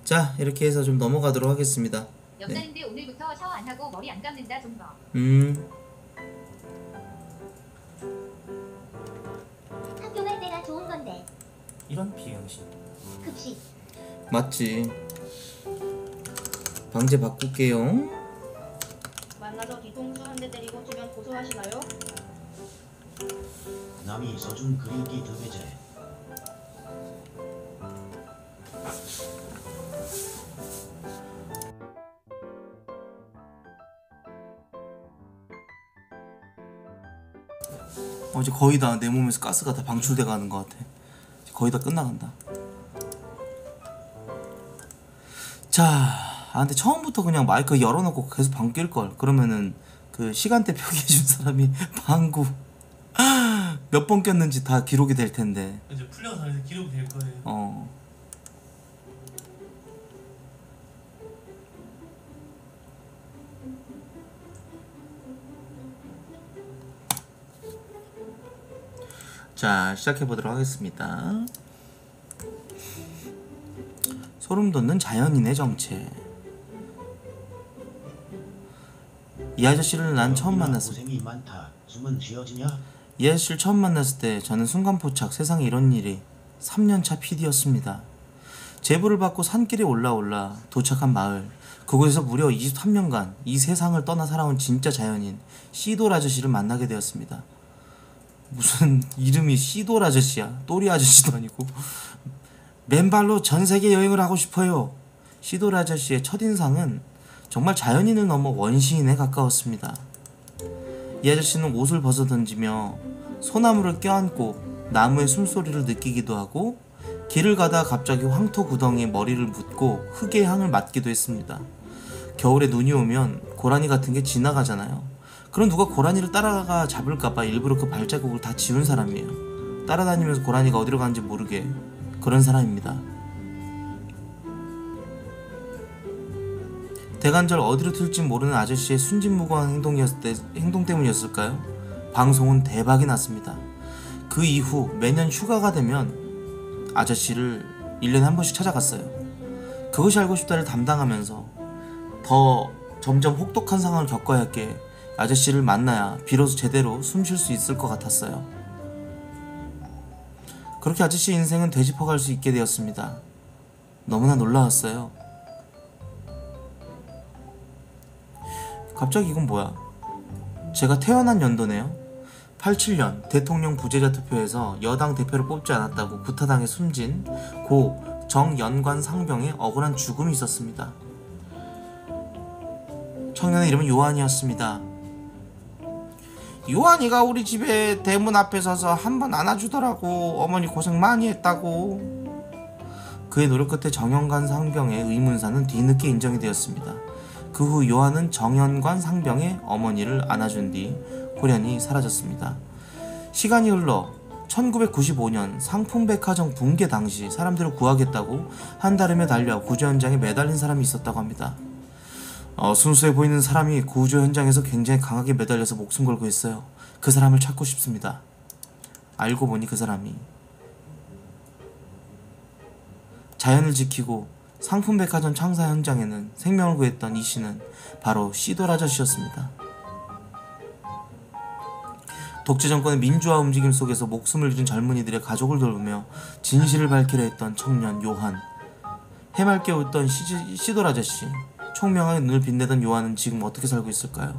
자, 이렇게 해서 좀 넘어가도록 하겠습니다. 옆자리인데 오늘부터 샤워 안 하고 머리 안 감는다 좀 더. 학교 갈 때가 좋은 건데. 이런 비응신. 급식. 맞지. 방제 바꿀게요. 만나서 뒤통수 한 대 때리고 주변 고소하시나요? 남이 써준 그림기 드베제. 이제 거의 다 내 몸에서 가스가 다 방출돼 가는 것 같아. 이제 거의 다 끝나간다. 자, 근데 처음부터 그냥 마이크 열어놓고 계속 방 낄 걸. 그러면은 그 시간대 표기해준 사람이 방구 몇 번 꼈는지 다 기록이 될 텐데. 이제 풀려서 안에서 기록이 될 거예요. 자, 시작해보도록 하겠습니다. 소름 돋는 자연인의 정체. 이 아저씨를 난 처음 만났을 때, 고생이 많다. 숨은 쉬어지냐? 이 아저씨를 처음 만났을 때 저는 순간포착 세상에 이런 일이 3년차 PD였습니다. 제보를 받고 산길에 올라 도착한 마을, 그곳에서 무려 23년간 이 세상을 떠나 살아온 진짜 자연인 시돌 아저씨를 만나게 되었습니다. 무슨 이름이 시돌 아저씨야. 또리 아저씨도 아니고. 맨발로 전세계 여행을 하고 싶어요. 시돌 아저씨의 첫인상은 정말 자연인을 넘어 원시인에 가까웠습니다. 이 아저씨는 옷을 벗어 던지며 소나무를 껴안고 나무의 숨소리를 느끼기도 하고, 길을 가다 갑자기 황토 구덩이에 머리를 묻고 흙의 향을 맡기도 했습니다. 겨울에 눈이 오면 고라니 같은 게 지나가잖아요. 그럼 누가 고라니를 따라가 잡을까봐 일부러 그 발자국을 다 지운 사람이에요. 따라다니면서 고라니가 어디로 가는지 모르게. 그런 사람입니다. 대관절 어디로 튈지 모르는 아저씨의 순진무구한 행동 때문이었을까요? 방송은 대박이 났습니다. 그 이후 매년 휴가가 되면 아저씨를 1년에 한 번씩 찾아갔어요. 그것이 알고 싶다를 담당하면서 더 점점 혹독한 상황을 겪어야 했기에 아저씨를 만나야 비로소 제대로 숨 쉴 수 있을 것 같았어요. 그렇게 아저씨 인생은 되짚어갈 수 있게 되었습니다. 너무나 놀라웠어요. 갑자기 이건 뭐야? 제가 태어난 연도네요. 87년 대통령 부재자 투표에서 여당 대표를 뽑지 않았다고 구타당해 숨진 고 정연관 상병의 억울한 죽음이 있었습니다. 청년의 이름은 요한이었습니다. 요한이가 우리 집에 대문 앞에 서서 한 번 안아주더라고. 어머니 고생 많이 했다고. 그의 노력 끝에 정연관 상병의 의문사는 뒤늦게 인정이 되었습니다. 그 후 요한은 정연관 상병의 어머니를 안아준 뒤 호련히 사라졌습니다. 시간이 흘러 1995년 상풍백화점 붕괴 당시 사람들을 구하겠다고 한달음에 달려 구조 현장에 매달린 사람이 있었다고 합니다. 순수해 보이는 사람이 구조 현장에서 굉장히 강하게 매달려서 목숨 걸고 있어요. 그 사람을 찾고 싶습니다. 알고 보니 그 사람이 자연을 지키고 상품백화점 창사 현장에는 생명을 구했던 이 씨는 바로 시돌 아저씨였습니다. 독재 정권의 민주화 움직임 속에서 목숨을 잃은 젊은이들의 가족을 돌보며 진실을 밝히려 했던 청년 요한, 해맑게 웃던 시돌 아저씨, 총명하게 눈을 빛내던 요한은 지금 어떻게 살고 있을까요?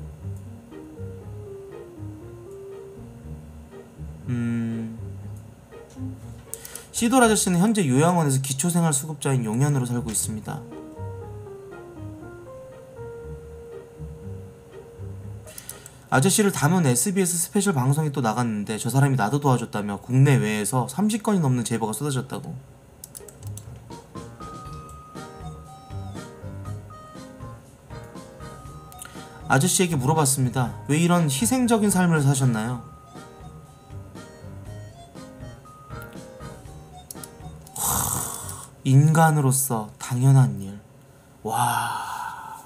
시돌 아저씨는 현재 요양원에서 기초생활수급자인 용현으로 살고 있습니다. 아저씨를 담은 SBS 스페셜 방송이 또 나갔는데 저 사람이 나도 도와줬다며 국내외에서 30건이 넘는 제보가 쏟아졌다고. 아저씨에게 물어봤습니다. 왜 이런 희생적인 삶을 사셨나요? 인간으로서 당연한 일. 와,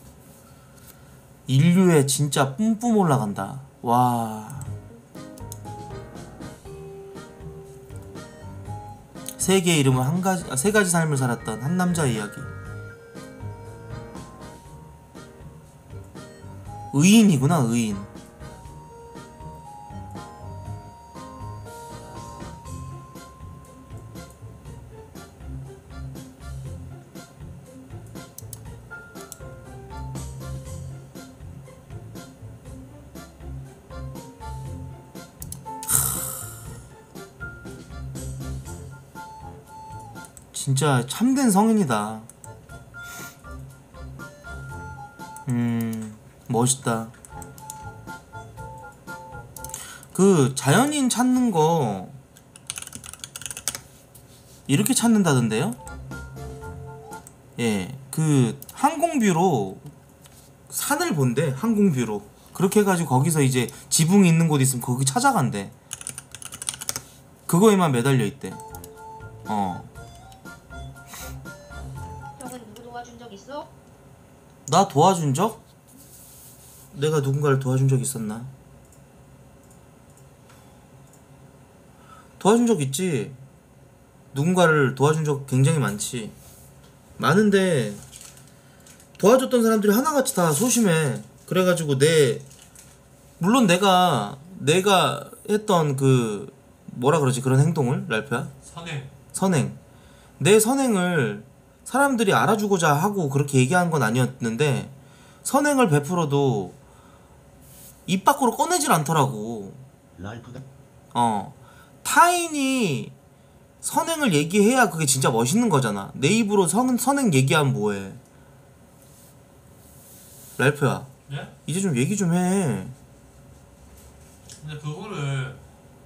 인류에 진짜 뿜뿜 올라간다. 와, 세 개의 이름은 세 가지 삶을 살았던 한 남자의 이야기. 의인이구나, 의인. 진짜 참된 성인이다. 멋있다. 그 자연인 찾는 거 이렇게 찾는다던데요? 예, 그 항공뷰로 산을 본대. 항공뷰로 그렇게 해가지고 거기서 이제 지붕이 있는 곳 있으면 거기 찾아간대. 그거에만 매달려 있대. 형은 누구 도와준 적 있어? 나 도와준 적? 내가 누군가를 도와준 적 있었나? 도와준 적 있지. 누군가를 도와준 적 굉장히 많지. 많은데 도와줬던 사람들이 하나같이 다 소심해. 그래가지고 물론 내가 했던 그 뭐라 그러지, 그런 행동을, 랄프야? 선행. 내 선행을 사람들이 알아주고자 하고 그렇게 얘기한 건 아니었는데 선행을 베풀어도 입 밖으로 꺼내질 않더라고. 랄프가 타인이 선행을 얘기해야 그게 진짜 멋있는 거잖아. 내 입으로 선행 얘기하면 뭐해. 랄프야, 네? 이제 좀 얘기 좀 해. 근데 그거를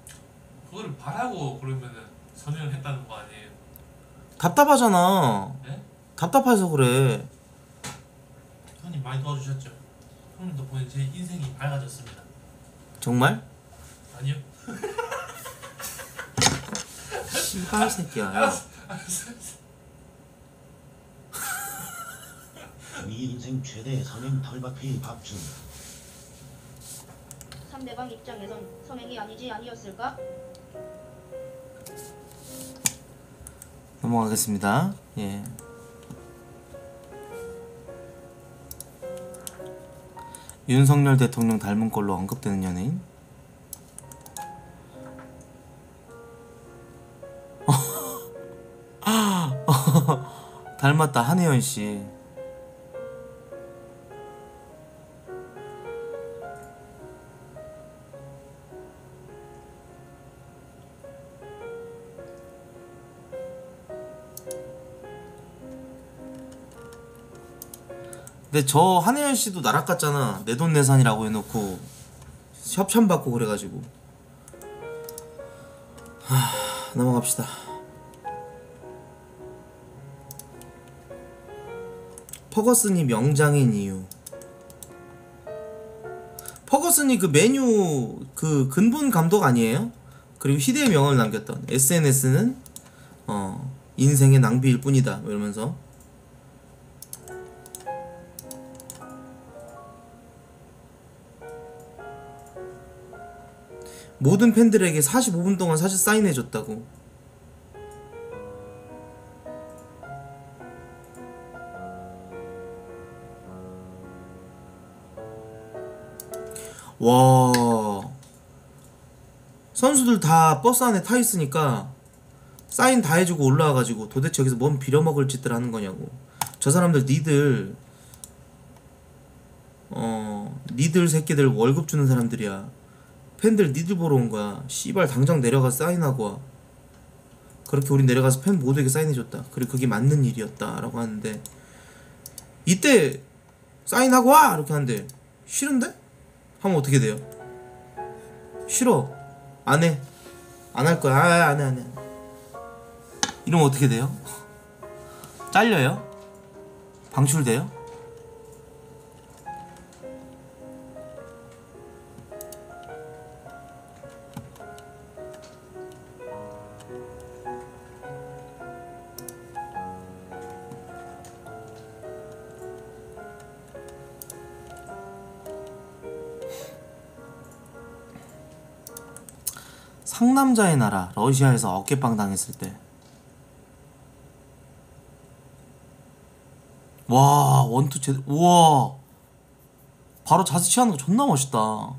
바라고 그러면은 선행을 했다는 거 아니에요? 답답하잖아. 네? 답답해서 그래. 형님 많이 도와주셨죠? 형님 덕분에 제 인생이 밝아졌습니다. 정말? 아니요? 씨발 새끼야. 야. 네 인생 최대 선행 털박피 박준. 상대방 입장에선 선행이 아니지 아니었을까? 넘어가겠습니다. 예. 윤석열 대통령 닮은 걸로 언급되는 연예인? 닮았다, 한혜연 씨. 근데 저 한혜연 씨도 나락 같잖아. 내돈내산이라고 해놓고 협찬 받고 그래가지고. 넘어갑시다. 퍼거슨이 명장인 이유. 퍼거슨이 그 메뉴 그 근본 감독 아니에요? 그리고 희대의 명언을 남겼던 SNS는 인생의 낭비일 뿐이다 이러면서. 모든 팬들에게 45분 동안 사실 사인해줬다고. 와, 선수들 다 버스 안에 타 있으니까 사인 다 해주고 올라와가지고 도대체 여기서 뭔 빌어먹을 짓들 하는 거냐고. 저 사람들 니들 새끼들 월급 주는 사람들이야. 팬들 니들 보러 온 거야. 씨발 당장 내려가서 사인하고 와. 그렇게 우리 내려가서 팬 모두에게 사인해줬다. 그리고 그게 맞는 일이었다 라고 하는데, 이때 사인하고 와! 이렇게 하는데 싫은데? 하면 어떻게 돼요? 싫어. 안 해. 안 할 거야. 안 해. 이러면 어떻게 돼요? 잘려요? 방출돼요? 상남자의 나라 러시아에서 어깨빵 당했을 때 와 원투 제대로. 우와 바로 자세 취하는 거 존나 멋있다.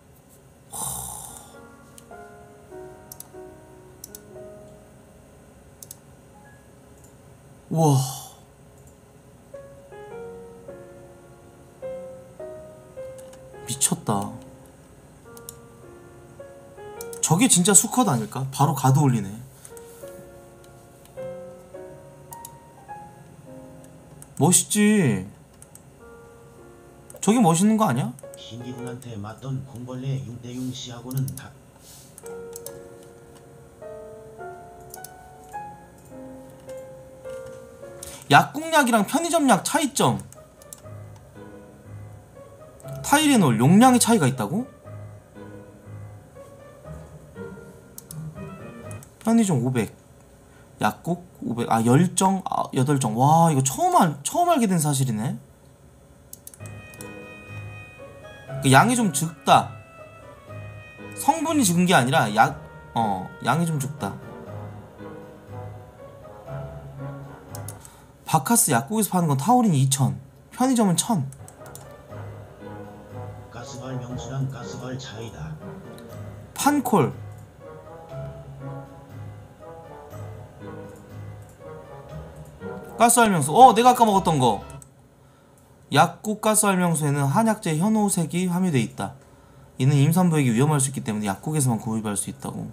우와 미쳤다. 저게 진짜 수컷 아닐까? 바로 가드 올리네. 멋있지. 저게 멋있는 거 아니야? 신기훈한테 맞던 공벌레 윤대윤 씨하고는 다 약국약이랑 편의점약 차이점. 타이레놀 용량의 차이가 있다고? 편의점 500, 약국 500. 아 열정 8정. 와 이거 처음 알게 된 사실이네. 그 양이 좀 적다. 성분이 적은 게 아니라 양이 좀 적다. 바카스 약국에서 파는 건 타우린 2000, 편의점은 1000. 가스발 명수랑 가스발 차이다. 판콜 가스알명수. 내가 아까 먹었던 거. 약국 가스알명수에는 한약재 현오색이 함유되어 있다. 이는 임산부에게 위험할 수 있기 때문에 약국에서만 구입할 수 있다고.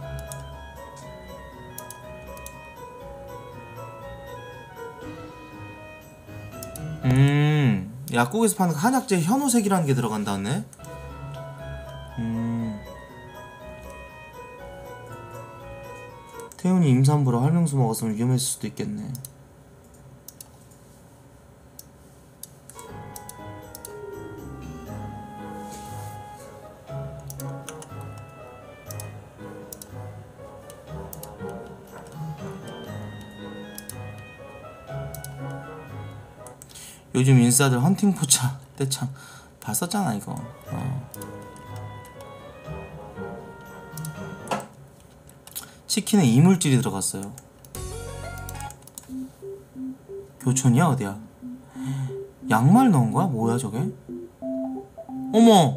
약국에서 파는 한약재 현오색이라는 게 들어간다네. 태훈이 임산부라 활명수 먹었으면 위험했을 수도 있겠네. 요즘 인싸들 헌팅 포차 떼창 봤었잖아 이거. 치킨에 이물질이 들어갔어요. 교촌이야 어디야? 양말 넣은 거야? 뭐야 저게? 어머!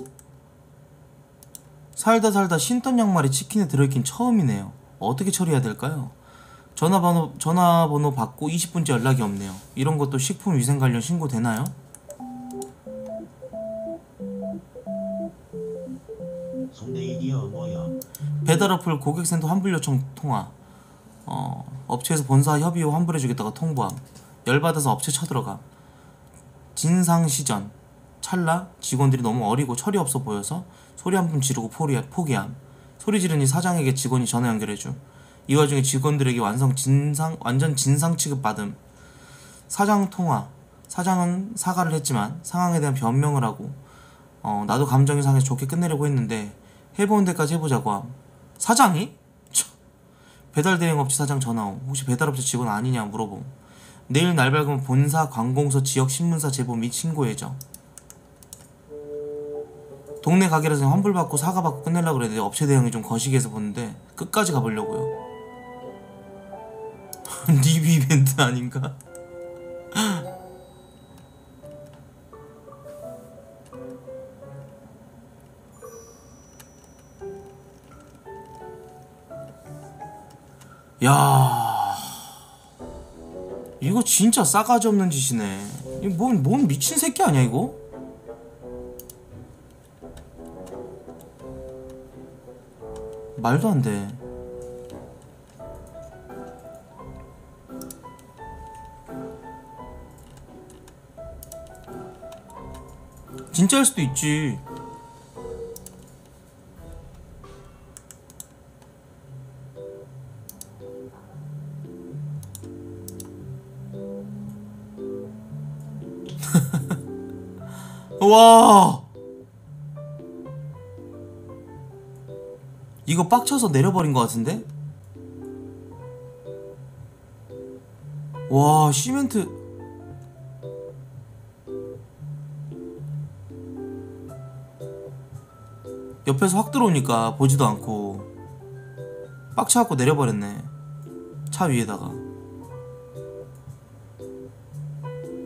살다 신던 양말이 치킨에 들어있긴 처음이네요. 어떻게 처리해야 될까요? 전화번호 받고 20분째 연락이 없네요. 이런 것도 식품위생 관련 신고 되나요? 송대이디어 뭐야? 배달어플 고객센터 환불 요청 통화. 업체에서 본사 협의 후 환불해주겠다고 통보함. 열받아서 업체 쳐들어감. 진상시전. 찰나 직원들이 너무 어리고 철이 없어 보여서 소리 한 번 지르고 포기함. 소리 지르니 사장에게 직원이 전화 연결해줌. 이 와중에 직원들에게 완전 진상 취급받음. 사장 통화. 사장은 사과를 했지만 상황에 대한 변명을 하고 나도 감정이 상해서 좋게 끝내려고 했는데 해보는 데까지 해보자고 함. 사장이? 배달 대행업체 사장 전화옴. 혹시 배달업체 직원 아니냐 물어봄. 내일 날 밝으면 본사 관공서 지역 신문사 제보 및 신고 예정. 동네 가게라서 환불받고 사과받고 끝내려고 그랬는데 업체 대응이 좀 거시기해서 보는데 끝까지 가보려고요. 리뷰 이벤트 아닌가? 야, 이거 진짜 싸가지 없는 짓이네. 이거 뭔 미친 새끼 아니야 이거? 말도 안 돼. 진짜일 수도 있지. 와, 이거 빡쳐서 내려버린 것 같은데? 와, 시멘트. 옆에서 확 들어오니까 보지도 않고 빡쳐갖고 내려버렸네. 차 위에다가.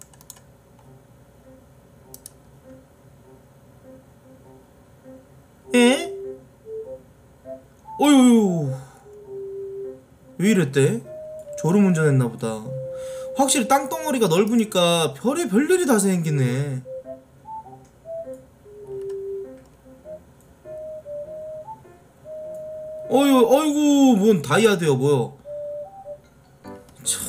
에? 어휴, 왜 이랬대? 졸음운전했나보다. 확실히 땅덩어리가 넓으니까 별일이 다 생기네. 어이구, 뭔 다이아드야 뭐야. 참.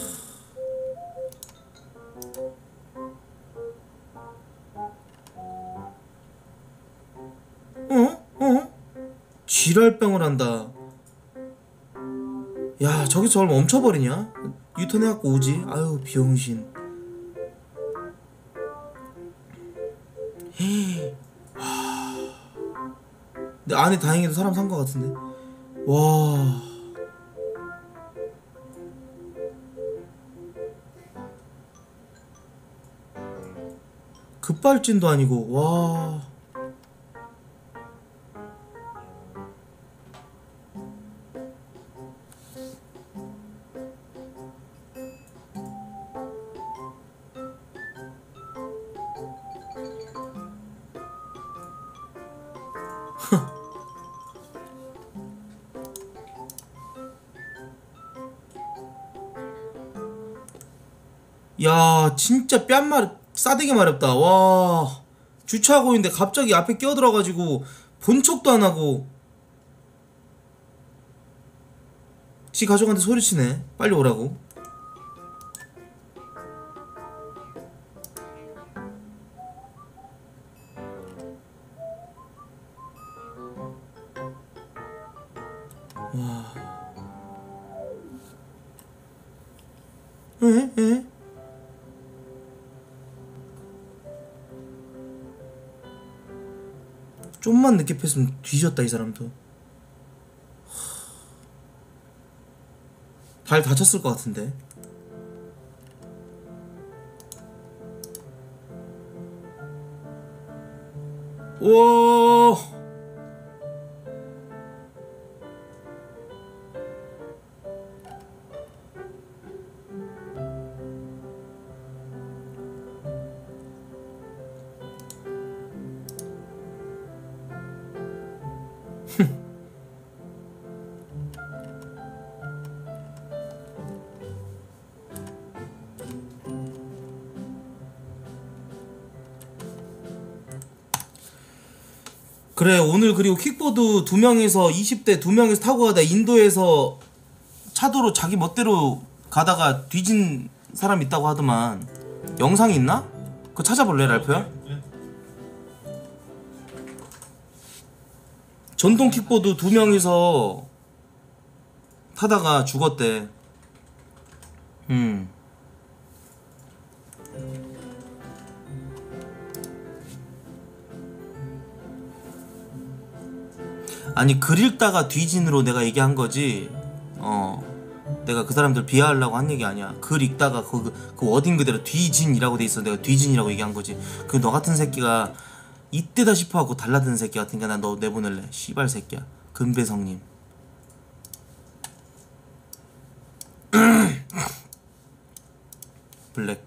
지랄병을 한다. 야, 저기서 저걸 멈춰버리냐? 유턴해갖고 오지. 아유, 비용신. 근데 안에 다행히도 사람 산 것 같은데. 와. 급발진도 아니고. 와. 야, 진짜 싸대기 마렵다. 와, 주차하고 있는데 갑자기 앞에 끼어들어가지고 본 척도 안 하고 지 가족한테 소리치네. 빨리 오라고. 와. 에? 좀만 늦게 폈으면 뒤졌다 이 사람도. 발 다쳤을 것 같은데. 우와. 그래, 오늘 그리고 킥보드 2명에서 20대 2명에서 타고 가다 인도에서 차도로 자기 멋대로 가다가 뒤진 사람 있다고 하더만. 영상이 있나? 그거 찾아볼래, 랄프야? 전동 킥보드 2명이서 타다가 죽었대. 아니 글 읽다가 뒤진으로 내가 얘기한 거지. 내가 그 사람들 비하하려고 한 얘기 아니야. 글 읽다가 그 워딩 그대로 뒤진이라고 돼 있어. 내가 뒤진이라고 얘기한 거지. 그 너 같은 새끼가 이때다 싶어하고 달라드는 새끼 같으니까 난 너 내보낼래. 씨발 새끼야. 금배성님. 블랙.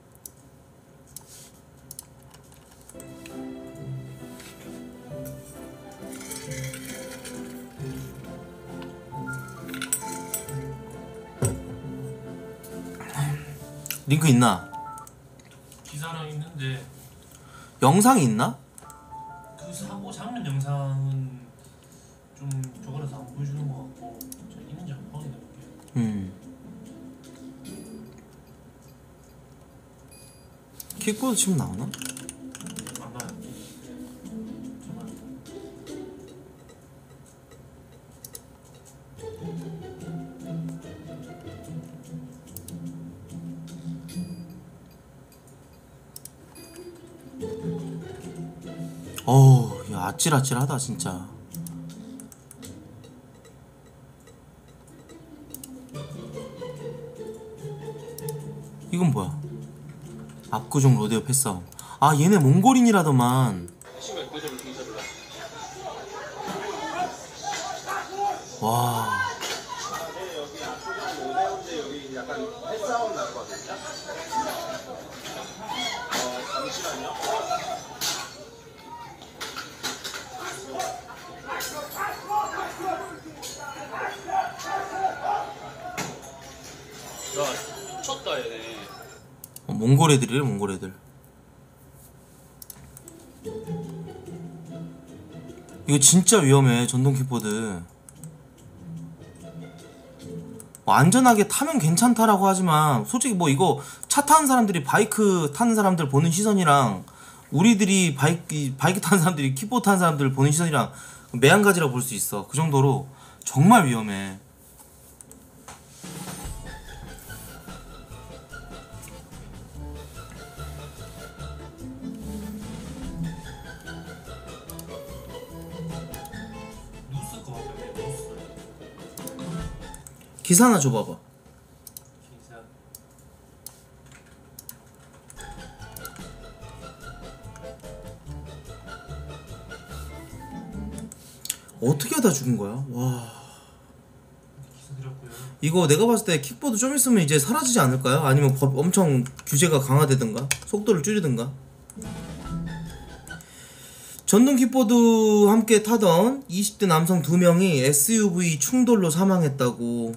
링크 있나? 기사랑 있는데 영상이 있나? 그 사고 장면 영상은 좀 저거라서 안 보여주는 것 같고 저 있는지 한번 확인해 볼게요. 킥보드 치면 나오나? 안 나요. 잠깐만. 어우, 야, 아찔아찔하다 진짜. 이건 뭐야? 압구정 로데오 패싸움. 아, 얘네 몽골인이라더만. 와. 야, 미쳤다 얘네. 몽골 애들이래, 몽골 애들. 이거 진짜 위험해, 전동 킥보드. 뭐 안전하게 타면 괜찮다라고 하지만 솔직히 뭐 이거 차 타는 사람들이 바이크 타는 사람들 보는 시선이랑 우리들이 바이크 타는 사람들이 킥보드 타는 사람들 보는 시선이랑 매한가지라고 볼 수 있어. 그 정도로 정말 위험해. 뉴스 거 같은데 뉴스 기사 하나 줘봐봐. 기사. 어떻게 하다 죽은 거야? 와. 기사 드렸고요. 이거 내가 봤을 때 킥보드 좀 있으면 이제 사라지지 않을까요? 아니면 법 엄청 규제가 강화되든가 속도를 줄이든가. 전동 킥보드 함께 타던 20대 남성 2명이 SUV 충돌로 사망했다고.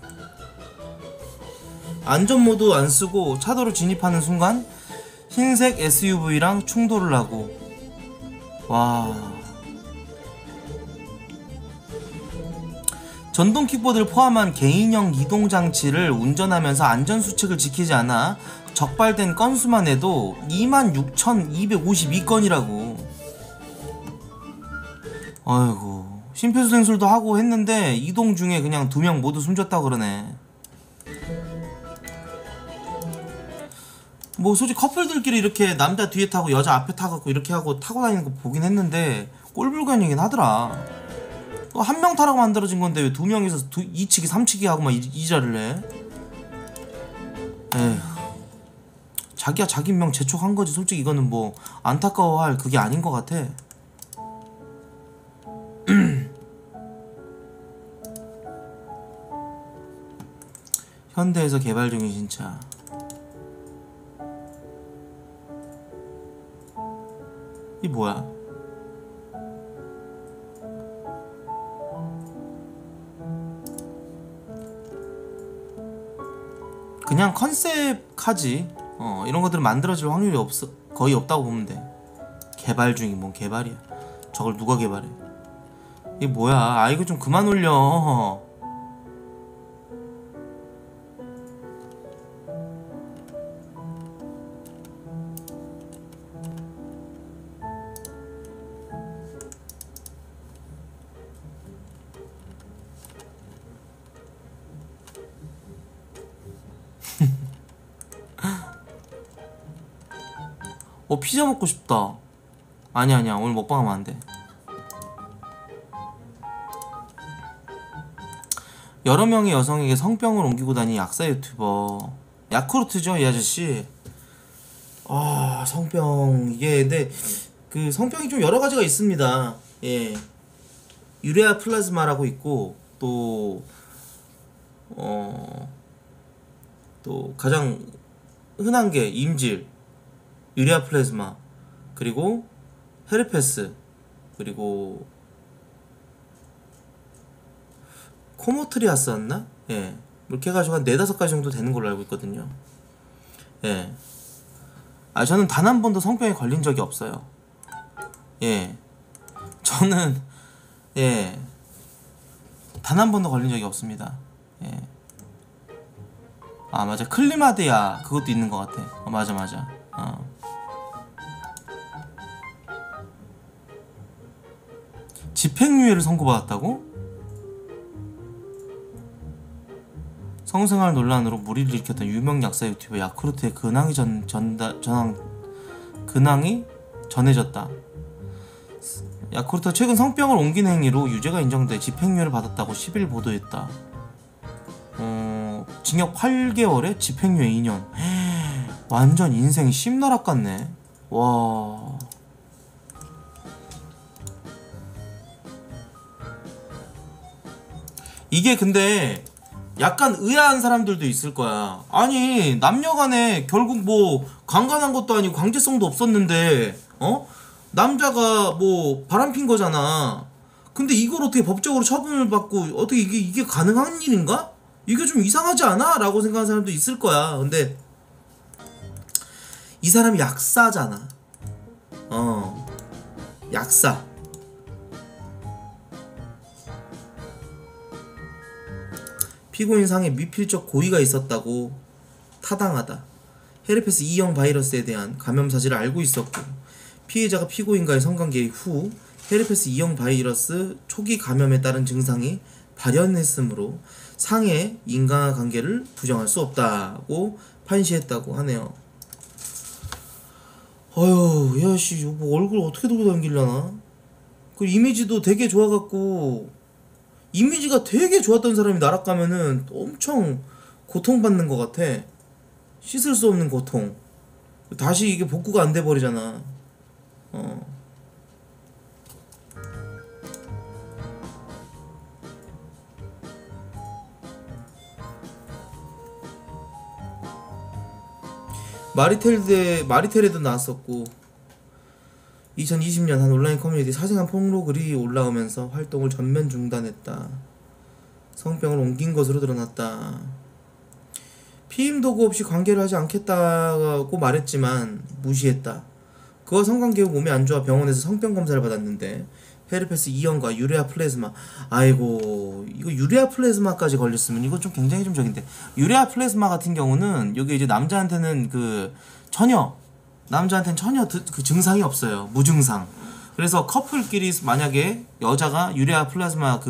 안전모드 안 쓰고 차도로 진입하는 순간 흰색 SUV랑 충돌을 하고. 와. 전동 킥보드를 포함한 개인형 이동장치를 운전하면서 안전수칙을 지키지 않아 적발된 건수만 해도 26,252건이라고. 아이고, 심폐소생술도 하고 했는데 이동 중에 그냥 2명 모두 숨졌다고 그러네. 뭐 솔직히 커플들끼리 이렇게 남자 뒤에 타고 여자 앞에 타갖고 이렇게 하고 타고 다니는 거 보긴 했는데 꼴불견이긴 하더라. 한 명 타라고 만들어진 건데 왜 2명이서 2치기 3치기 하고 막 이자를 해? 에휴, 자기야 자기 명 재촉한 거지. 솔직히 이거는 뭐 안타까워할 그게 아닌 것 같아. 현대에서 개발 중인 진짜. 이 뭐야? 그냥 컨셉 카지. 이런 것들은 만들어질 확률이 거의 없다고 보면 돼. 개발 중이 뭔 개발이야. 저걸 누가 개발해? 이게 뭐야? 아, 이거 좀 그만 올려. 피자 먹고 싶다. 아니야 오늘 먹방하면 안돼. 여러 명의 여성에게 성병을 옮기고 다니는 약사 유튜버. 야쿠르트죠, 이 아저씨. 아, 성병. 이게 근데 그 성병이 좀 여러 가지가 있습니다. 예. 유레아 플라즈마라고 있고 또 또 가장 흔한 게 임질, 유레아 플라즈마, 그리고 헤르페스, 그리고 코모트리아스였나? 예. 이렇게 해가지고 한 4-5가지 정도 되는 걸로 알고 있거든요. 예. 아, 저는 단 한 번도 성병에 걸린 적이 없어요. 예. 저는, 예. 단 한 번도 걸린 적이 없습니다. 예. 아, 맞아. 클리마데야. 그것도 있는 것 같아. 맞아. 집행유예를 선고받았다고? 성생활 논란으로 물의를 일으켰던 유명 약사 유튜버 야쿠르트의 근황이 근황이 전해졌다. 야쿠르트가 최근 성병을 옮긴 행위로 유죄가 인정돼 집행유예를 받았다고 10일 보도했다. 징역 8개월에 집행유예 2년. 완전 인생 심나락 같네. 와. 이게 근데 약간 의아한 사람들도 있을 거야. 아니, 남녀간에 결국 뭐 강간한 것도 아니고 강제성도 없었는데 남자가 뭐 바람핀 거잖아. 근데 이걸 어떻게 법적으로 처분을 받고 어떻게 이게 가능한 일인가? 이게 좀 이상하지 않아? 라고 생각하는 사람도 있을 거야. 근데 이 사람이 약사잖아. 약사. 피고인 상에 미필적 고의가 있었다고 타당하다. 헤르페스 E형 바이러스에 대한 감염 사실을 알고 있었고, 피해자가 피고인과의 성관계 후 헤르페스 E형 바이러스 초기 감염에 따른 증상이 발현했으므로 상해 인과관계를 부정할 수 없다고 판시했다고 하네요. 어휴, 야씨, 뭐 얼굴 어떻게 들고 다니려나? 그 이미지도 되게 좋아갖고, 이미지가 되게 좋았던 사람이 날아가면은 엄청 고통받는 것 같아. 씻을 수 없는 고통. 다시 이게 복구가 안 돼버리잖아. 마리텔에도 나왔었고, 2020년 한 온라인 커뮤니티 사생활 폭로 글이 올라오면서 활동을 전면 중단했다. 성병을 옮긴 것으로 드러났다. 피임 도구 없이 관계를 하지 않겠다고 말했지만 무시했다. 그와 성관계 후 몸이 안 좋아 병원에서 성병 검사를 받았는데 헤르페스 E형과 유레아 플레즈마. 아이고, 이거 유레아 플레즈마까지 걸렸으면 이거 좀 굉장히 좀 적인데, 유레아 플레즈마 같은 경우는 여기 이제 남자한테는 전혀 그 증상이 없어요. 무증상. 그래서 커플끼리 만약에 여자가 유레아 플라즈마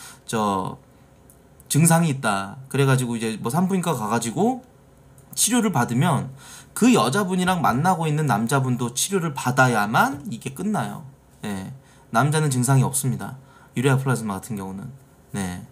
증상이 있다, 그래가지고 이제 뭐 산부인과 가가지고 치료를 받으면 그 여자분이랑 만나고 있는 남자분도 치료를 받아야만 이게 끝나요. 네. 남자는 증상이 없습니다. 유레아 플라즈마 같은 경우는. 네.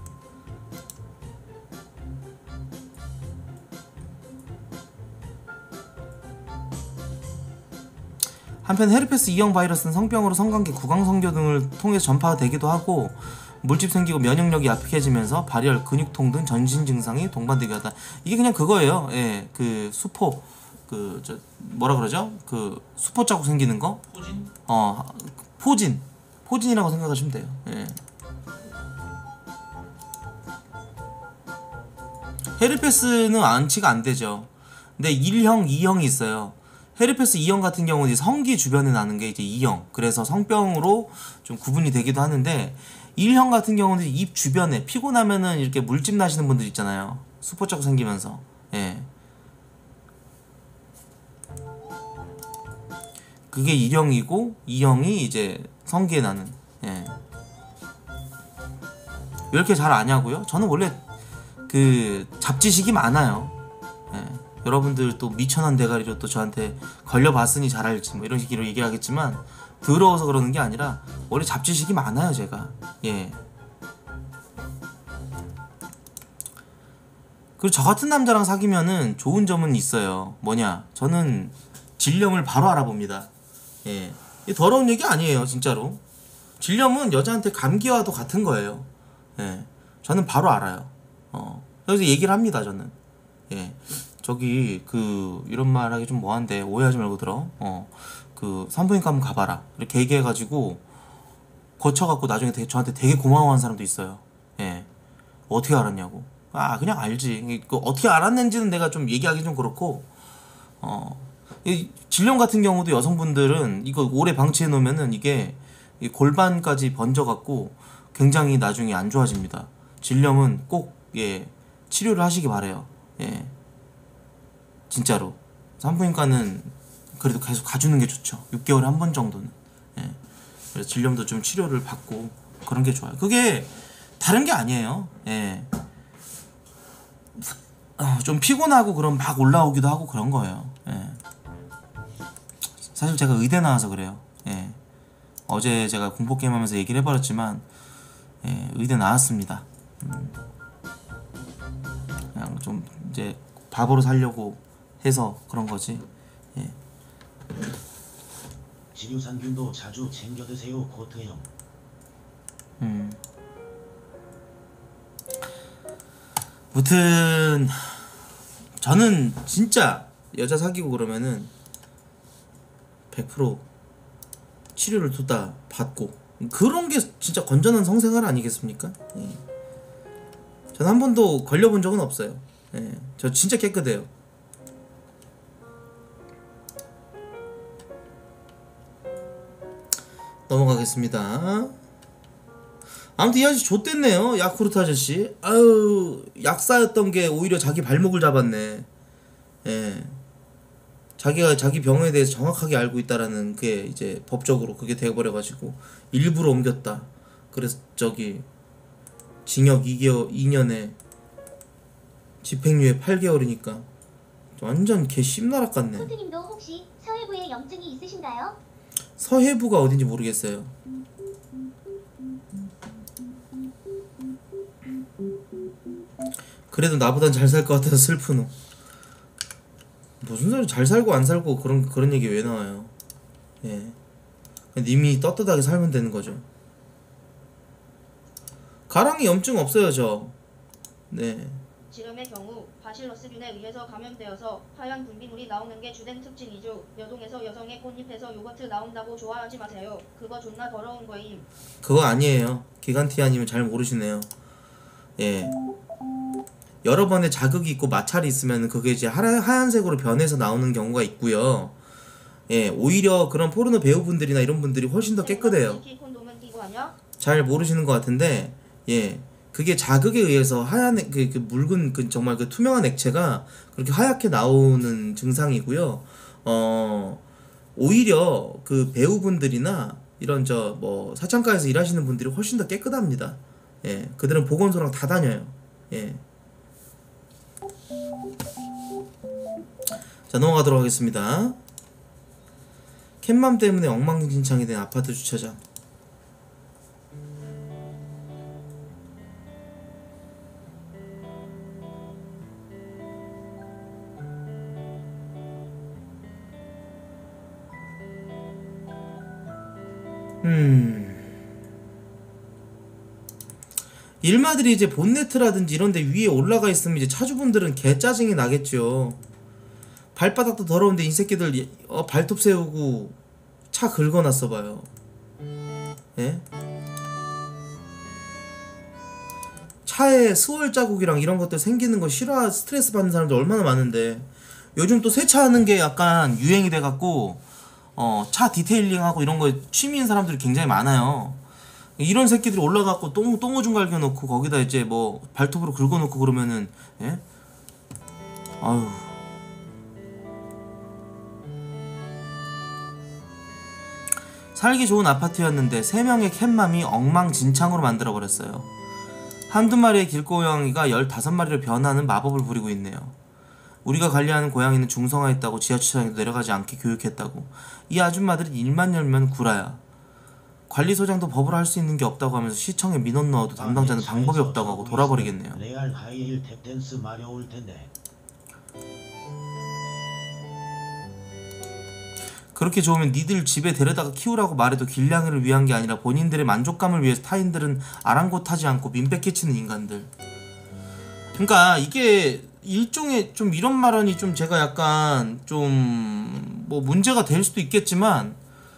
한편 헤르페스 E형 바이러스는 성병으로 성관계, 구강성교 등을 통해서 전파되기도 하고 물집 생기고 면역력이 약해지면서 발열, 근육통 등 전신 증상이 동반되기도 하다. 이게 그냥 그거예요. 예, 그 수포, 뭐라 그러죠? 그 수포 자국 생기는 거? 포진? 포진이라고 생각하시면 돼요. 예. 헤르페스는 안치가 안 되죠. 근데 1형, 2형이 있어요. 헤르페스 E형 같은 경우는 성기 주변에 나는 게 이제 E형, 그래서 성병으로 좀 구분이 되기도 하는데, 1형 같은 경우는 입 주변에 피곤하면은 이렇게 물집 나시는 분들 있잖아요. 수포 자국 생기면서. 예. 그게 1형이고 2형이 이제 성기에 나는. 예. 왜 이렇게 잘 아냐고요? 저는 원래 그 잡지식이 많아요. 예. 여러분들 또 미천한 대가리로 또 저한테 걸려봤으니 잘 알지 뭐 이런 식으로 얘기하겠지만, 더러워서 그러는 게 아니라 원래 잡지식이 많아요 제가. 예. 그리고 저 같은 남자랑 사귀면은 좋은 점은 있어요. 뭐냐? 저는 질염을 바로 알아봅니다. 예. 이 더러운 얘기 아니에요, 진짜로. 질염은 여자한테 감기와도 같은 거예요. 예. 저는 바로 알아요. 그래서 얘기를 합니다, 저는. 예. 저기 이런 말 하기 좀 뭐한데 오해하지 말고 들어. 산부인과 한번 가봐라. 이렇게 얘기해가지고 거쳐갖고 나중에 저한테 되게 고마워하는 사람도 있어요. 예. 어떻게 알았냐고. 그냥 알지. 어떻게 알았는지는 내가 좀 얘기하기 좀 그렇고, 이 질염 같은 경우도 여성분들은 이거 오래 방치해 놓으면은 이게 이 골반까지 번져갖고 굉장히 나중에 안 좋아집니다. 질염은 꼭, 예, 치료를 하시기 바래요. 예. 진짜로. 산부인과는 그래도 계속 가주는 게 좋죠. 6개월에 한 번 정도는. 예. 그래서 질염도 좀 치료를 받고 그런 게 좋아요. 그게 다른 게 아니에요. 예. 좀 피곤하고 그럼 막 올라오기도 하고 그런 거예요. 예. 사실 제가 의대 나와서 그래요. 예. 어제 제가 공포게임 하면서 얘기를 해버렸지만, 예, 의대 나왔습니다. 그냥 좀 이제 바보로 살려고 해서 그런 거지. 예. 지류산균도 자주 챙겨 드세요, 고트형. 무튼 저는 진짜 여자 사귀고 그러면은 100% 치료를 두다 받고 그런 게 진짜 건전한 성생활 아니겠습니까? 예. 저는 한 번도 걸려본 적은 없어요. 예. 저 진짜 깨끗해요. 넘어가겠습니다. 아무튼 이 아저씨 좆됐네요. 야쿠르트 아저씨. 아유, 약사였던 게 오히려 자기 발목을 잡았네. 예. 자기가 자기 병에 대해서 정확하게 알고 있다라는 게 이제 법적으로 그게 되어버려가지고 일부러 옮겼다. 그래서 징역 2년에 집행유예 8개월이니까 완전 개 씹나락 같네. 코트님도 혹시 서해부에 염증이 있으신가요? 서해부가 어딘지 모르겠어요. 그래도 나보단 잘 살 것 같아서 슬프노. 무슨 소리, 잘 살고 안 살고 그런 얘기 왜 나와요. 예. 님이 떳떳하게 살면 되는 거죠. 가랑이 염증 없어요, 저. 네. 질염의 경우 바실러스균에 의해서 감염되어서 하얀 분비물이 나오는 게 주된 특징이죠. 여동에서 여성의 꽃잎에서 요거트 나온다고 좋아하지 마세요. 그거 존나 더러운 거임. 그거 아니에요. 기간티 아니면 잘 모르시네요. 예. 여러 번의 자극이 있고 마찰이 있으면 그게 이제 하얀색으로 변해서 나오는 경우가 있고요. 예, 오히려 그런 포르노 배우분들이나 이런 분들이 훨씬 더 깨끗해요. 콘돔은 끼고 하냐? 잘 모르시는 것 같은데, 예, 그게 자극에 의해서 하얀 그 묽은 정말 그 투명한 액체가 그렇게 하얗게 나오는 증상이고요. 오히려 그 배우분들이나 이런 사창가에서 일하시는 분들이 훨씬 더 깨끗합니다. 예, 그들은 보건소랑 다 다녀요. 예. 자, 넘어가도록 하겠습니다. 캣맘 때문에 엉망진창이 된 아파트 주차장. 일마들이 이제 본네트라든지 이런 데 위에 올라가 있으면 이제 차주분들은 개 짜증이 나겠죠. 발바닥도 더러운데 이 새끼들 발톱 세우고 차 긁어놨어 봐요. 예? 차에 스월 자국이랑 이런 것들 생기는 거 싫어, 스트레스 받는 사람들 얼마나 많은데. 요즘 또 세차하는 게 약간 유행이 돼갖고 차 디테일링하고 이런 거 취미인 사람들이 굉장히 많아요. 이런 새끼들이 올라가고 똥오줌 갈겨놓고 거기다 이제 뭐 발톱으로 긁어놓고 그러면은, 예? 아유. 살기 좋은 아파트였는데 3명의 캣맘이 엉망진창으로 만들어버렸어요. 한두 마리의 길고양이가 15마리를 변하는 마법을 부리고 있네요. 우리가 관리하는 고양이는 중성화했다고 지하주차장에도 내려가지 않게 교육했다고. 이 아줌마들은 일만 열면 구라야. 관리소장도 법으로 할 수 있는 게 없다고 하면서 시청에 민원 넣어도 담당자는 방법이 없다고 하고 돌아버리겠네요. 레알 하이힐 탭댄스 마려울 텐데. 그렇게 좋으면 니들 집에 데려다가 키우라고 말해도 길냥이를 위한 게 아니라 본인들의 만족감을 위해서 타인들은 아랑곳하지 않고 민폐 끼치는 인간들. 그러니까 이게 일종의 좀 이런 말하니 좀 제가 약간 좀 뭐 문제가 될 수도 있겠지만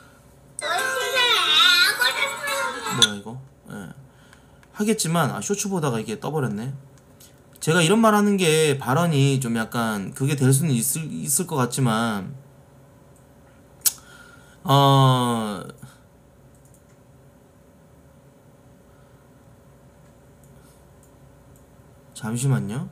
뭐야 이거? 예. 하겠지만 쇼츠 보다가 이게 떠버렸네. 제가 이런 말 하는 게 발언이 좀 약간 그게 될 수는 있을 것 같지만 잠시만요.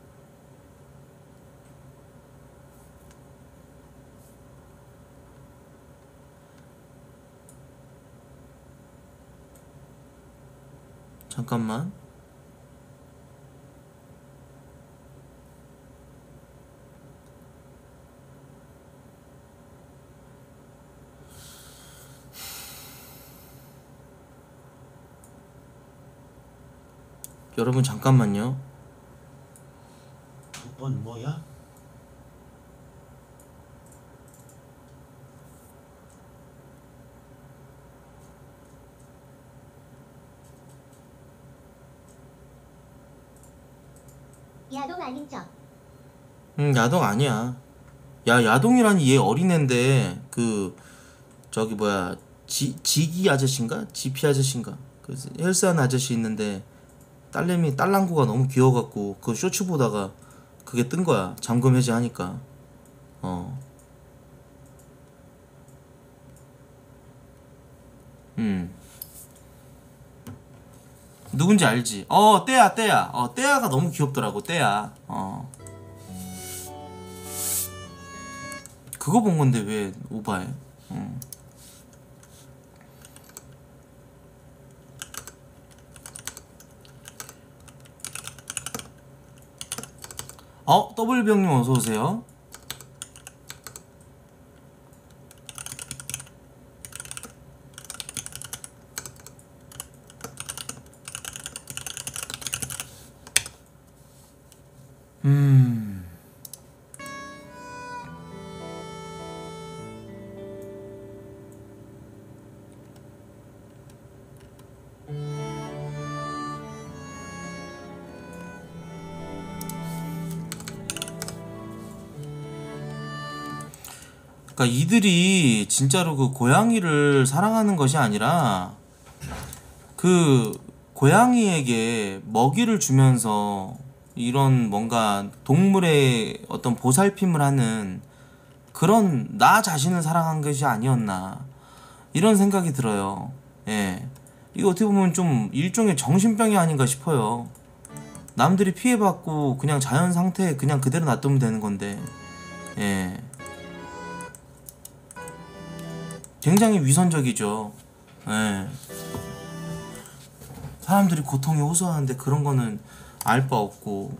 잠깐만. 여러분 잠깐만요. 6번 뭐야? 야동 아닌 척. 야동 아니야. 야, 야동이라니 얘 어린애인데 그 저기 뭐야 지기 아저씨인가? 지피 아저씨인가? 그 헬스하는 아저씨 있는데 딸내미 딸랑구가 너무 귀여워갖고 그 쇼츠 보다가 그게 뜬 거야. 잠금 해제하니까. 누군지 알지? 떼야. 떼야가 너무 귀엽더라고. 떼야. 그거 본 건데 왜 오바해? 더블병님 어서 오세요. 그러니까 이들이 진짜로 그 고양이를 사랑하는 것이 아니라 그 고양이에게 먹이를 주면서 이런 뭔가 동물의 어떤 보살핌을 하는 그런 나 자신을 사랑한 것이 아니었나 이런 생각이 들어요. 예, 이거 어떻게 보면 좀 일종의 정신병이 아닌가 싶어요. 남들이 피해받고 그냥 자연 상태에 그냥 그대로 놔두면 되는 건데, 예, 굉장히 위선적이죠. 예. 사람들이 고통에 호소하는데 그런 거는 알 바 없고.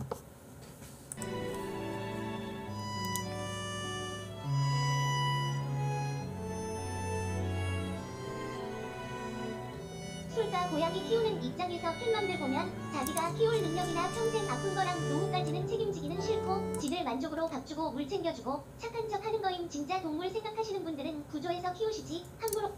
술가 고양이 키우는 입장에서 팬맘들 보면 자기가 키울 능력이나 평생 아픈 거랑 노후까지는 책임지기는 싫고 지들 만족으로 밥 주고 물 챙겨주고 착한 척 하는 거임. 진짜 동물 생각하시는 분들은 구조해서 키우시지 함부로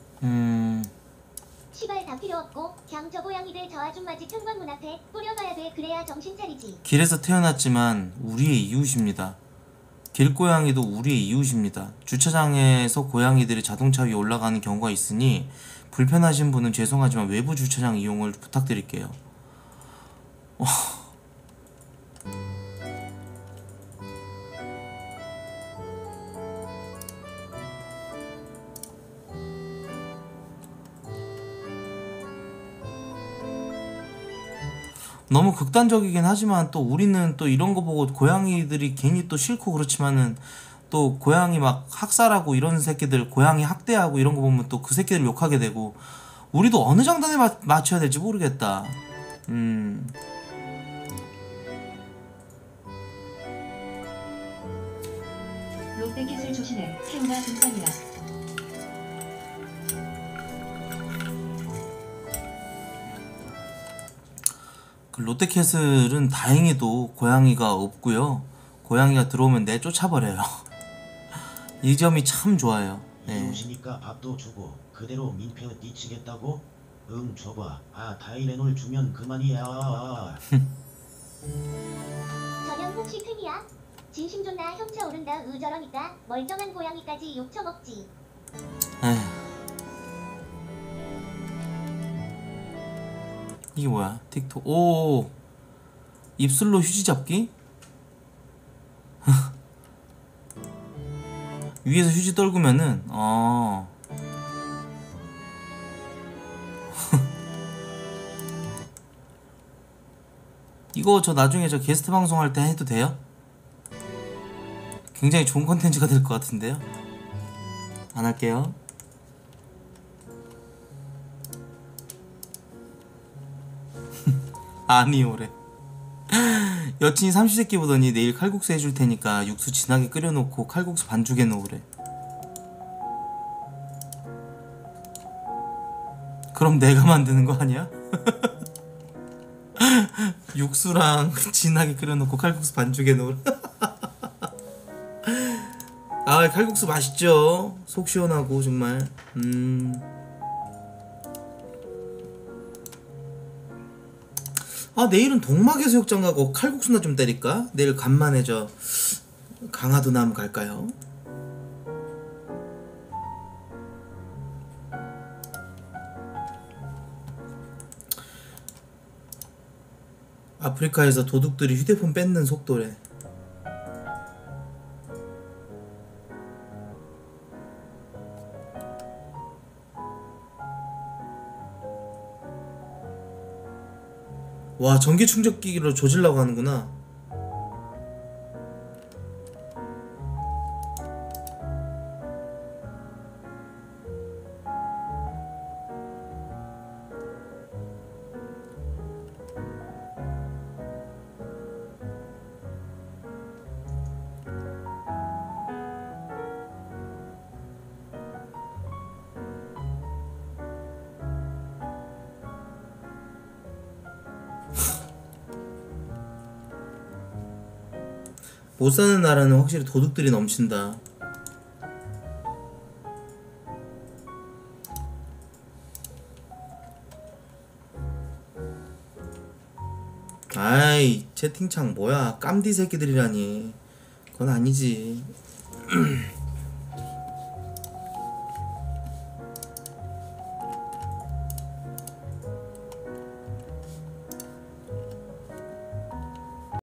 시발 다 필요 없고 그냥 저 고양이들 저 아줌마집 현관문 앞에 뿌려놔야 돼. 그래야 정신 차리지. 길에서 태어났지만 우리의 이웃입니다. 길고양이도 우리의 이웃입니다. 주차장에서 고양이들이 자동차 위에 올라가는 경우가 있으니 불편하신 분은 죄송하지만 외부 주차장 이용을 부탁드릴게요. 너무 극단적이긴 하지만 또 우리는 또 이런 거 보고 고양이들이 괜히 또 싫고 그렇지만은 또 고양이 막 학살하고 이런 새끼들 고양이 학대하고 이런 거 보면 또 그 새끼들 욕하게 되고 우리도 어느 장단에 맞춰야 될지 모르겠다. 롯데기술 조심해. 새우가 등산이라. 그 롯데캐슬은 다행히도 고양이가 없고요. 고양이가 들어오면 내 쫓아버려요. 이 점이 참 좋아요. 이제 네. 오시니까 밥도 주고 그대로 민폐 끼치겠다고? 응 줘봐. 아 다이레놀 주면 그만이야. 전형 혹시 팬이야? 진심 존나 형차 오른다 저러니까 멀쩡한 고양이까지 욕 처먹지. 에휴. 이게 뭐야? 틱톡. 오. 입술로 휴지 잡기? 위에서 휴지 떨구면은 이거 저 나중에 저 게스트 방송할 때 해도 돼요? 굉장히 좋은 컨텐츠가 될 것 같은데요? 안 할게요. 아니오래. 여친이 삼시세끼 보더니 내일 칼국수 해줄 테니까 육수 진하게 끓여놓고 칼국수 반죽 해놓으래. 그럼 내가 만드는 거 아니야? 육수랑 진하게 끓여놓고 칼국수 반죽 해놓으래. 아 칼국수 맛있죠? 속 시원하고 정말. 아 내일은 동막해수욕장 가고 칼국수나 좀 때릴까? 내일 간만에 저 강화도남 갈까요? 아프리카에서 도둑들이 휴대폰 뺏는 속도래. 와 전기 충전기로 조질라고 하는구나. 못 사는 나라는 확실히 도둑들이 넘친다. 아이 채팅창 뭐야 깜디 새끼들이라니. 그건 아니지.